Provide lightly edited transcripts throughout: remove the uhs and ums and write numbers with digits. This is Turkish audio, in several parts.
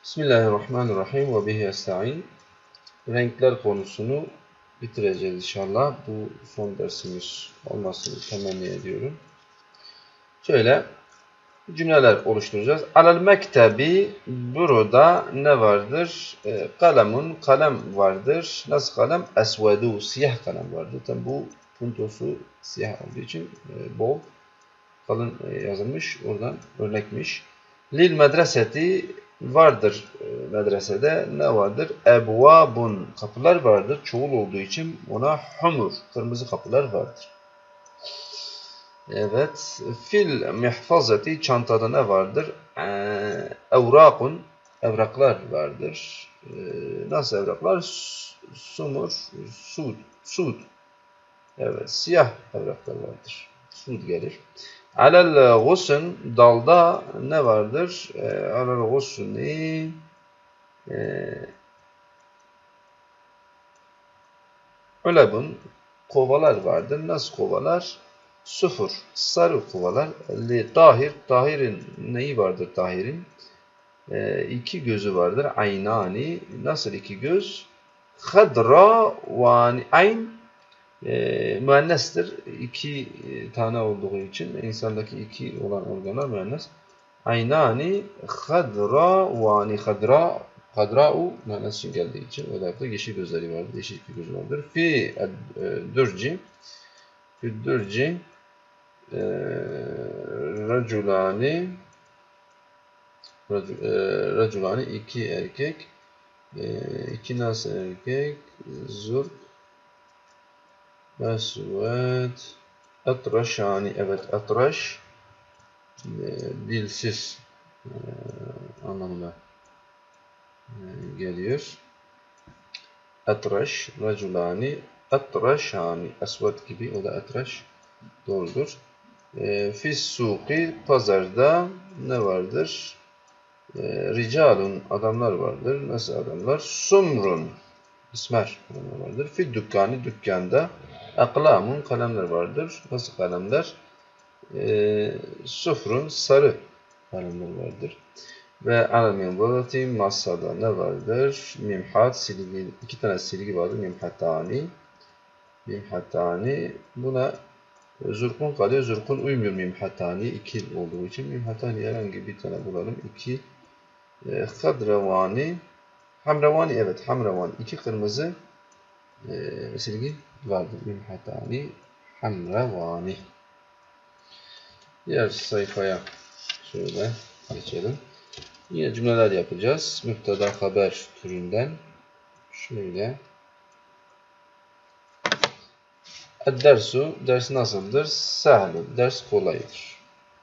Bismillahirrahmanirrahim ve bihi esta'in. Renkler konusunu bitireceğiz inşallah. Bu son dersimiz olmasını temenni ediyorum. Şöyle cümleler oluşturacağız. Alel mektebi, burada ne vardır? Kalemun, kalem vardır. Nasıl kalem? Esvedu, siyah kalem vardır. Tabi bu puntosu siyah olduğu için bol, kalın yazılmış. Oradan örnekmiş. Lil medreseti, vardır medresede. Ne vardır? Ebvabun, kapılar vardır. Çoğul olduğu için ona humur, kırmızı kapılar vardır. Evet. Fil mihfazeti, çantada ne vardır? Evrakun, evraklar vardır. Nasıl evraklar? Sumur, sud. Evet, siyah evraklar vardır. Sud gelir. Alel gusn, dalda ne vardır? Alel gusni ölebun, kovalar vardır. Nasıl kovalar? Sıfır, sarı kovalar. Li tahir, tahirin neyi vardır tahirin? İki gözü vardır. Aynani, nasıl iki göz? Hadra ve ayn müennestir. İki tane olduğu için insandaki iki olan organlar müennes. Aynani hadra, hadra'u müennes için geldiği için öyle yaptı. Yeşil gözleri vardır. Yeşil iki gözü vardır. Fi dürci raculani iki erkek, iki nasıl erkek, zurk, mesvet, atraşani, evet atraş, dilsiz anlamına geliyor. Atraş, raculani, atraşani, asvat gibi, o da atraş, doğrudur. Fissuki, pazarda ne vardır? Ricalun, adamlar vardır. Nasıl adamlar? Sumrun, ismer adamlar vardır. Fil dükkani, dükkanda. Aklamun, kalemler vardır. Nasıl kalemler? Sufrun, sarı kalemler vardır. Ve alel masada ne vardır? Mimhat, silgi, iki tane silgi vardır. Mimhatani. Buna zurkun kalıyor. Zurkun uymuyor mimhatani. İki olduğu için mimhatani herhangi bir tane bulalım. İki. Hadravani. Hamravani, evet hamravani. İki kırmızı silgi vardır. Mimhatani. Hamravani. Diğer sayfaya şöyle geçelim. Yine cümleler yapacağız. Müpteda haber türünden. Şöyle. Dersu, ders nasıldır? Sahlun, ders kolaydır.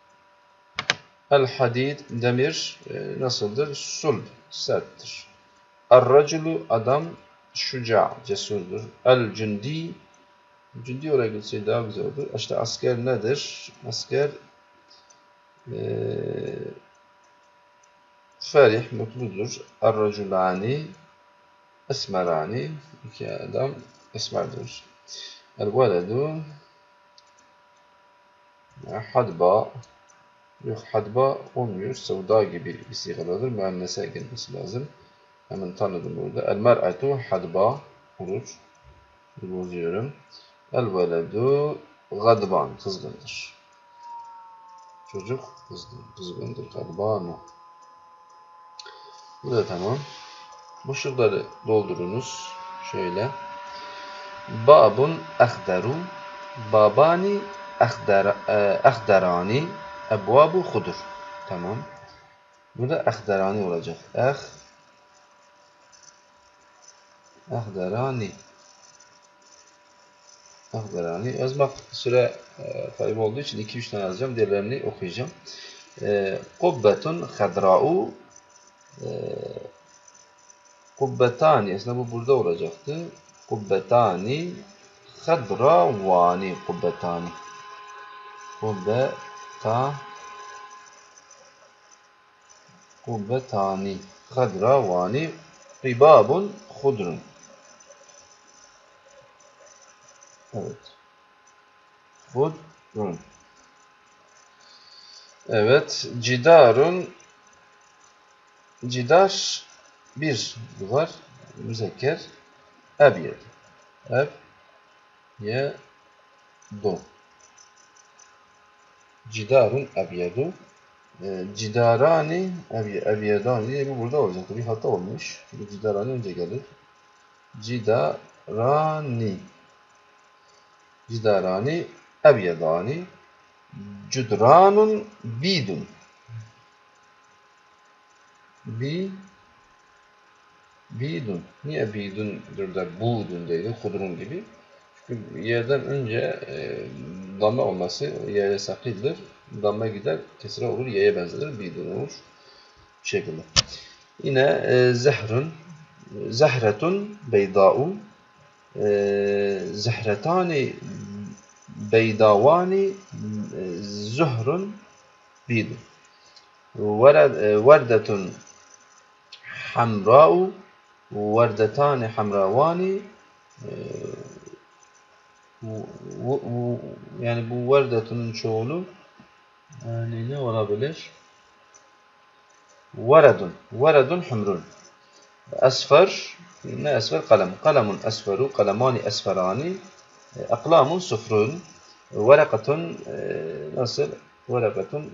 El hadid, demir nasıldır? Sulb, serttir. Er-raculu, adam, şuca, cesurdur. El-cündi, cündi oraya gitseydi daha güzel olur. İşte asker nedir? Asker ferih, mutludur. Er-raculani, esmerani, iki adam esmerdir. El-veledu, hadba, yok hadba olmuyor. Sevda gibi bir sigadır. Müennese gelmesi lazım. Hemen tanıdım burada. El-mer'atu hadba olur. Bozuyorum. El-veledu gadban, kızgındır. Çocuk kızgındır. Gadbanu. Bu da tamam. Boşlukları doldurunuz. Şöyle. Babun ahdaru. Babani ahdarani. Ebvabu hudur. Tamam. Burada ahdarani olacak. Ahdarani. Ahdarani. Yazmak süre kaybı olduğu için 2-3 tane yazacağım. Diğerlerini okuyacağım. Kubbetun hadra'u. Kubbetani. Aslında bu burada olacaktı. Kubbetani hadravani. Kubbetani. Kubbetani hadravani. Ribabun hudrun. Evet. Hudrun. Evet. Cidarun cidar bir duvar. Müzekker. Ebyed. Ebyedu. Cidarun ebyedu. Cidarani ebyedani diye bu burada olacaktı. Bir hata olmuş. Çünkü cidarani önce gelir. Cidarani. Cidarani ebyedani. Cudranun bidun. Bidun. Niye bidundur da budun değil, hudrun gibi? Çünkü yerden önce damla olması yere sakildir. Damla gider, kesre olur, y'ye benzer, bidun olur. Bu şekilde. Yine zehrun, zehretun beyda'u, zehretani beydavani, zuhrun bidun. Verdetun hamra'u, verdetani hamravani. Yani bu verdetunun çoğulu yani ne olabilir? Veredun humrun. Esfer, ne esfer? Kalem. Kalemun esferu, kalemani esferani. Aklamun sufrun. Verekatun nasıl? Verekatun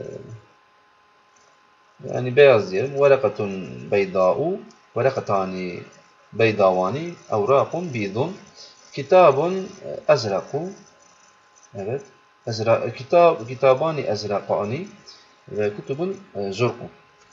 yani beyaz diyelim. Verekatun beyda'u. Verekatani beydavani. Evrakun bidun. Kitabun ezraku. Evet. Kitabani ezrakani. Ve kutubun zurku.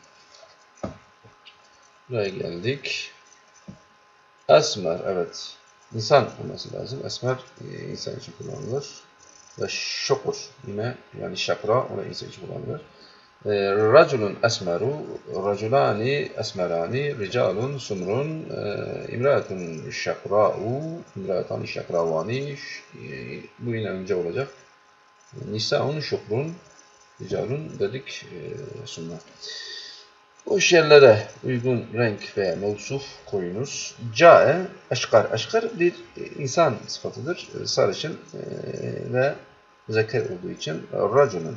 Buraya geldik. Esmer, evet. İnsan olması lazım. Esmer insan için kullanılır. Ve şukur yine yani şakra o da insan için kullanılır. Raculun esmeru, raculani esmerani, ricalun sumrun, imraatun şakra'u, imraatani şakravani. Bu yine önce olacak. Nisaun şukrun, ricalun dedik sumra. Boş yerlere uygun renk veya mevsuf koyunuz. Câe, eşkar. Eşkar bir insan sıfatıdır. Sarışın ve zeker olduğu için raculun.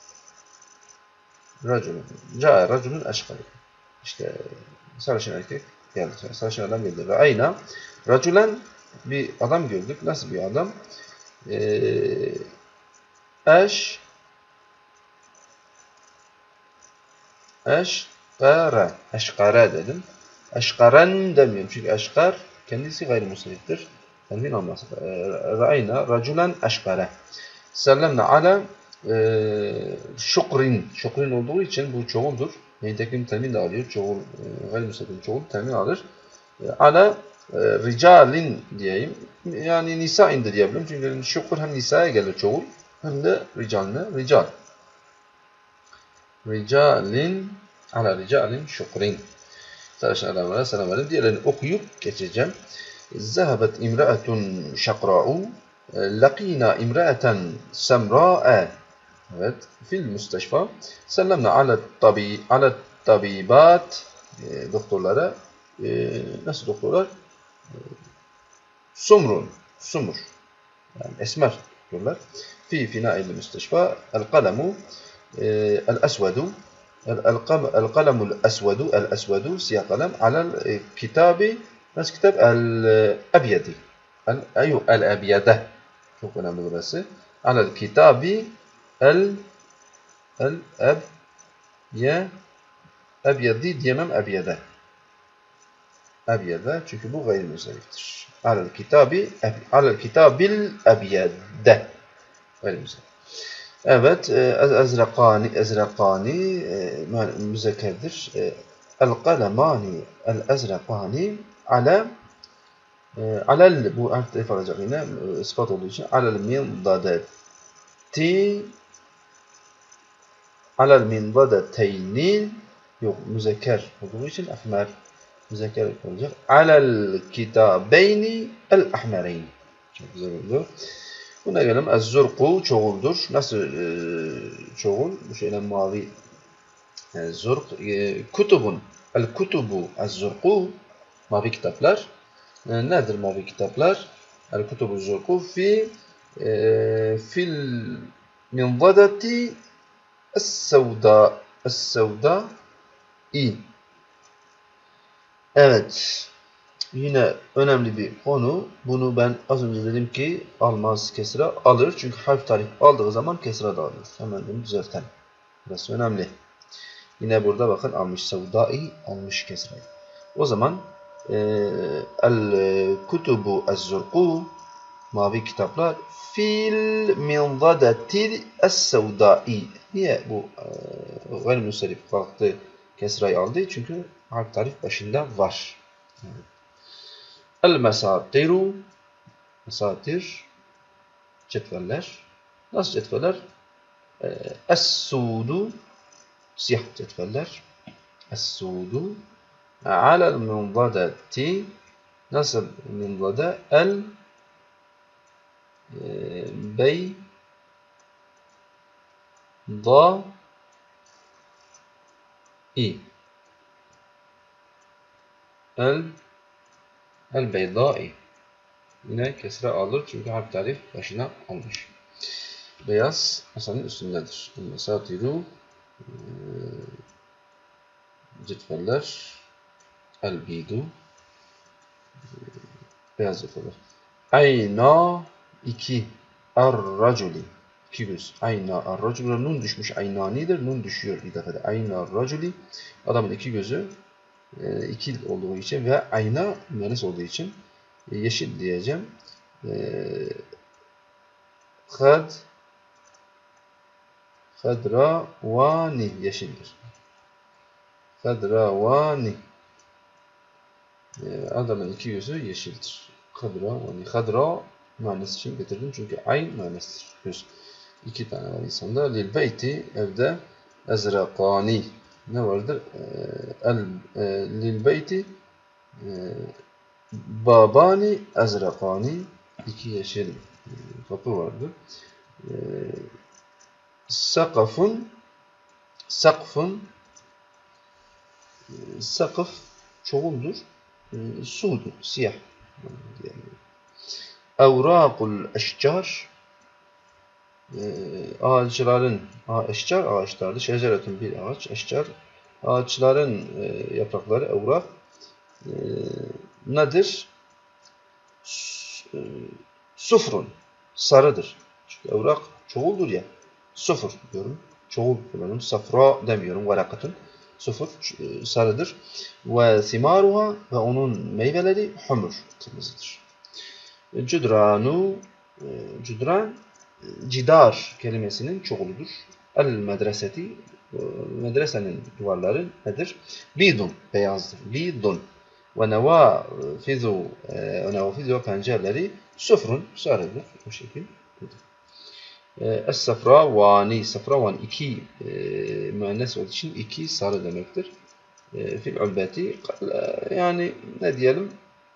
Câe raculun eşkar. İşte sarışın erkek geldi. Sarışın adam geldi. Ve ayna raculen bir adam gördük. Nasıl bir adam? Eşkare dedim. Eşkaren demiyorum. Çünkü eşkar kendisi gayrimusriftir. Tenvin olması. Ra'ayna raculen eşkare. Sellemne ala şukrin. Şukrin olduğu için bu çoğuldur. Neytekin tenvin de alıyor. Çoğul, gayrimusrifin çoğul tenvin alır. Ala ricalin diyeyim. Yani nisa'in de diyebilirim. Çünkü şukur hem nisa'ya gelir çoğul. Hem de ricaline. Rical. Ricalin ala ricalin şukrin. Sarışın adamlara selam verin. Diğerlerini okuyup geçeceğim. Zehebet imraetun şakra'u. Laqina imraeten semra'a. Evet. Fil müsteşfa. Sellemna ala tabibat. Doktorlara. Nasıl doktorlar? Sumur. Yani esmer doktorlar. Fi fina'il müsteşfa. El kalemu. El esvedu. القلم الأسود سياق قلم على الكتاب نفس كتاب الأبيض أيوه الأبيضة çok önemli burası على الكتاب الأبيض diyemem أبيضة çünkü bu gayrimüselliftir على الكتاب الأبيض gayrimüsellif. Evet, ezrakani müzekkerdir. El-kalemani, el-ezrakani alel, bu harf alacak yine, ispat olduğu için, alel mindadeteyni, yok, müzekker olduğu için, ahmer, müzekker olacak. Alel kitabeyni, el-ahmereyn. Çok güzel oluyor. Buna gelelim. Ez-zurku çoğuldur. Nasıl çoğul? Bu şeyle mavi zurk. Kutubun. El-kutubu ez-zurku. Mavi kitaplar. Nedir mavi kitaplar? El-kutubu zurku fil minvadati es-sevda. Es-sevda i. Evet. Yine önemli bir konu. Bunu ben az önce dedim ki almaz kesra alır. Çünkü harf tarif aldığı zaman kesra da alır. Hemen bunu düzeltelim. Burası önemli. Yine burada bakın almış sevdai, almış kesrayı. O zaman el kutubu ez-zurqu, mavi kitaplar, fil minzadetil es-sevdai. Niye bu gayrimünsarif kalktı kesrayı aldı? Çünkü harf tarif başında var. El-mesatiru, mesatir, cetveller. Nasıl cetveller? Es-sudu, siyah cetveller. Es-sudu alel minzadeti, nasıl minzade? El bey da i el beydai. Yine kesre alır çünkü harf tarif başına almış. Beyaz masanın üstündedir. El-mesatiru cetveller, el-bidu beyaz cetveller. Ayna iki ar-raculi, iki göz. Ayna ar-raculi, nun düşmüş, aynanidir. Nun düşüyor bir defede. Ayna ar-raculi, adamın iki gözü ikil olduğu için ve ayna müennes olduğu için yeşil diyeceğim. Khadravani yeşildir. Khadravani, adamın iki gözü yeşildir. Khadravani. Khadra müennes için getirdim çünkü ayn müennestir. Göz. İki tane var insanda. Lil beyti, evde, ezrakani. Ne vardır? Lil beyti babani ezrakani. İki yeşil kapı vardır. Sakafun, sakfun, sakıf çoğuldur. Sudu, siyah. Evrakul eşcar, ağaçların, eşcar ağaçlardır. Şeceretun bir ağaç, eşcar. Ağaçların yaprakları, evrak nedir? Sufrun, sarıdır. Çünkü evrak çoğuldur ya. Sufur diyorum. Çoğul kullanıyorum. Safra demiyorum. Varakatun. Sufur sarıdır. Ve simaruha, ve onun meyveleri humur, kırmızıdır. Cudranu, cudran, cidar kelimesinin çoğuludur. El medreseti, medresenin duvarları nedir? Bidun, beyazdır. Bidun. Ve nevafizu, pencereleri sufrun, sarıdır. Bu şekilde. Es-safravani, safravan iki müennes olduğu için iki sarı demektir. Fil ulbeti, yani ne diyelim?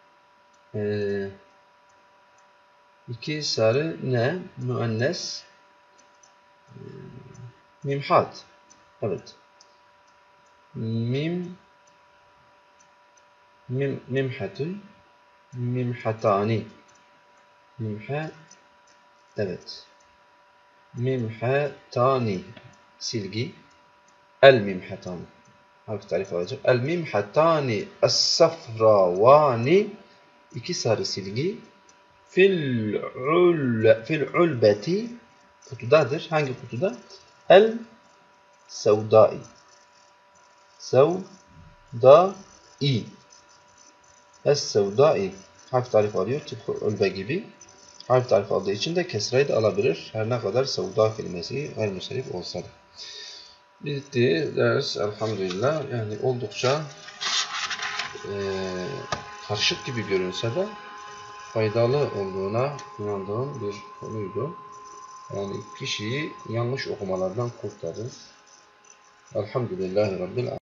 İki sarı ne? Müennes mimhat. Evet. Mimhatun, mimhatani. Mimha, evet. Mimhatani, silgi. El mimhatani. Harf tarif alacak. El mimhatani es-safravani, iki sarı silgi. Fil ulbeti, kutudadır. Hangi kutuda? El sevdai. Sevdai. Es-sevdai. Harf tarif alıyor. Tıpkı ulbe gibi. Harf tarif aldığı için de kesreyi de alabilir. Her ne kadar sevda kelimesi gayrimüsarif olsa da. Bitti ders elhamdülillah. Yani oldukça karışık gibi görünse de faydalı olduğuna inandığım bir konuydu. Yani kişiyi yanlış okumalardan kurtarır. Elhamdülillahi Rabbil Alemin.